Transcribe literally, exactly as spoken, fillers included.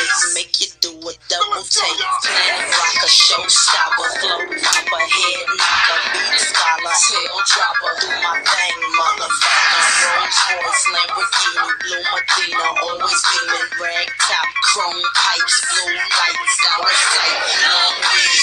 ways to make you do a double take. Planet rock, a showstopper, flow popper, head knocker, beat scholar, tail dropper. Do my thing, motherfucker. Rolls Royce, Lamborghini, Blue Medina, always beaming, rag top, chrome pipes, blue lights, out of sight, long reach.